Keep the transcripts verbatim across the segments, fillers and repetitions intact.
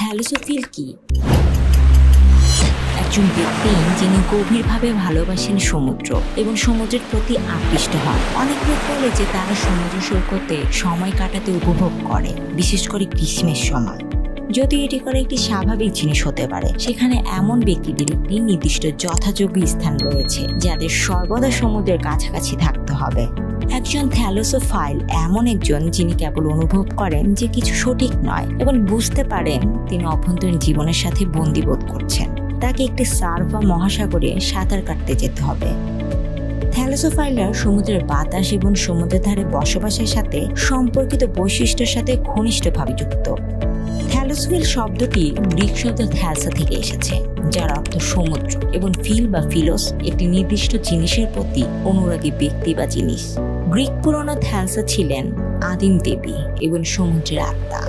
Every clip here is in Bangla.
থ্যালাসোফিল কি? একজন ব্যক্তি যিনি গভীরভাবে ভালোবাসেন সমুদ্র এবং সমুদ্রের প্রতি আকৃষ্ট হন। অনেক লোক বলে যে তারা সমুদ্র সৈকতে সময় কাটাতে উপভোগ করে, বিশেষ করে গ্রীষ্মের সময়। যদি এটি করে একটি স্বাভাবিক জিনিস হতে পারে, সেখানে এমন ব্যক্তিদের একটি নির্দিষ্ট যথাযোগ্য স্থান রয়েছে যাদের সর্বদা সমুদ্রের কাছাকাছি থাকতে হবে। একজন থ্যালাসোফাইল এমন একজন যিনি কেবল অনুভব করেন যে কিছু সঠিক নয় এবং বুঝতে পারেন তিনি অভ্যন্তরীণ জীবনের সাথে বন্দী বোধ করছেন। তাকে একটি সার্ফ বা মহাসাগরে সাঁতার কাটতে যেতে হবে। থ্যালাসোফাইলরা সমুদ্রের বাতাস এবং সমুদ্রের ধারে বসবাসের সাথে সম্পর্কিত বৈশিষ্ট্যের সাথে ঘনিষ্ঠভাবে যুক্ত। থ্যালাসোফিল শব্দটি গ্রিক শব্দ থ্যালসা থেকে এসেছে, যার অর্থ সমুদ্র, এবং ফিল বা ফিলোস একটি নির্দিষ্ট জিনিসের প্রতি অনুরাগী ব্যক্তি বা জিনিস। গ্রিক পুরনো থ্যালসা ছিলেন আদিম দেবী এবং সমুদ্রের আত্মা।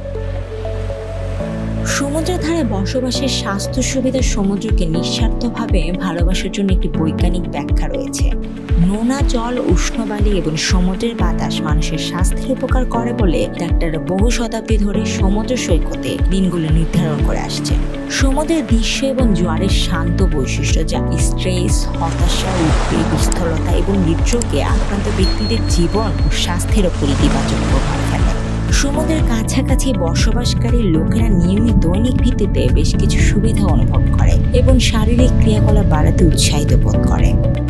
সমুদ্রের ধারে বসবাসের স্বাস্থ্য সুবিধা সমুদ্রকে নিঃস্বার্থভাবে ভালোবাসার জন্য একটি বৈজ্ঞানিক ব্যাখ্যা রয়েছে। নোনা জল, উষ্ণ বালি এবং সমুদ্রের বাতাস মানুষের স্বাস্থ্যের উপকার করে বলে ডাক্তাররা বহু শতাব্দী ধরে সমুদ্র সৈকতে দিনগুলো নির্ধারণ করে আসছেন। সমুদ্রের দৃশ্য এবং জোয়ারের শান্ত বৈশিষ্ট্য, যা স্ট্রেস, হতাশা, উদ্বেগ, স্থূলতা এবং হৃদরোগে আক্রান্ত ব্যক্তিদের জীবন ও স্বাস্থ্যের উপর ইতিবাচক প্রভাব ফেলে। সমুদ্রের কাছাকাছি বসবাসকারী লোকেরা নিয়মিত দৈনিক ভিত্তিতে বেশ কিছু সুবিধা অনুভব করে এবং শারীরিক ক্রিয়াকলাপ বাড়াতে উৎসাহিত বোধ করে।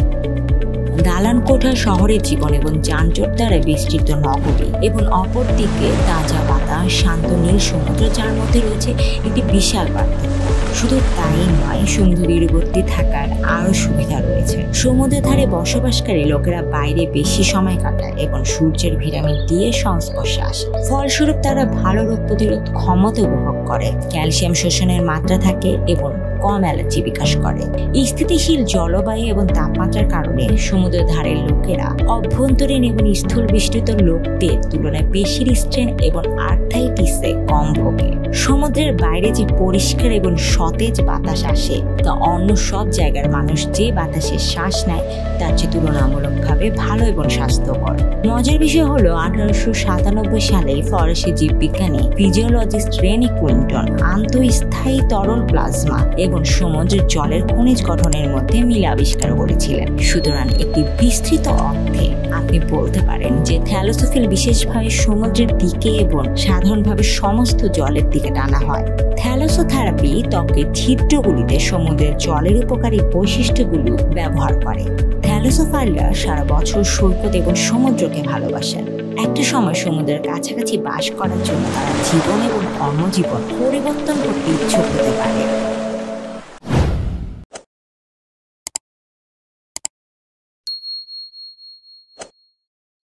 দালান কোঠা শহরের জীবন এবং যানজট দ্বারা বিস্তৃত নগরী, এবং অপরদিকে তাজা বাতাস, শান্ত নীল সমুদ্র, যার মধ্যে রয়েছে একটি বিশাল পার্থক্য। শুধু তাই নয়, সমুদ্র তীরবর্তী থাকার আরও সুবিধা রয়েছে। সমুদ্রের ধারে বসবাসকারী লোকেরা বাইরে বেশি সময় কাটায় এবং সূর্যের ভিটামিন ডি এর সংস্পর্শে আসে। ফলস্বরূপ তারা ভালো রোগ প্রতিরোধ ক্ষমতা উপভোগ করে, ক্যালসিয়াম শোষণের মাত্রা থাকে এবং কম অ্যালার্জি বিকাশ করে। স্থিতিশীল জলবায়ু এবং তাপমাত্রার কারণে সমুদ্রের ধারের লোকেরা অভ্যন্তরীণ এবং স্থূল বিস্তৃত লোকদের তুলনায় পেশির স্ট্রেন এবং আর্থ্রাইটিসে কম ভোগে। সমুদ্রের বাইরে যে পরিষ্কার এবং সতেজ বাতাস আসে, তা অন্য সব জায়গার মানুষ যে বাতাসে শ্বাস নেয় তার চেয়ে তুলনামূলকভাবে ভালো এবং স্বাস্থ্যকর। মজার বিষয় হলো, আঠারোশো সাতানব্বই সালে ফরাসি জীববিজ্ঞানী ফিজিওলজিস্ট রেনি কুইন্টন আন্তঃস্থায়ী তরল প্লাজমা এবং সমুদ্রের জলের খনিজ গঠনের মধ্যে মিল আবিষ্কার করেছিলেন। সুতরাং একটি বিস্তৃত অর্থে আপনি বলতে পারেন যে থ্যালাসোফিল বিশেষভাবে সমুদ্রের দিকে এবং সাধারণভাবে সমস্ত জলের দিকে টানা হয়। থ্যালাসোথেরাপি ত্বকের ছিদ্রগুলিতে সমুদ্রের জলের উপকারী বৈশিষ্ট্যগুলো ব্যবহার করে। থ্যালাসোফাইলরা সারা বছর সৈকত এবং সমুদ্রকে ভালোবাসেন। একটা সময় সমুদ্রের কাছাকাছি বাস করার জন্য তারা জীবন এবং কর্মজীবন পরিবর্তন করতে ইচ্ছুক হতে পারে।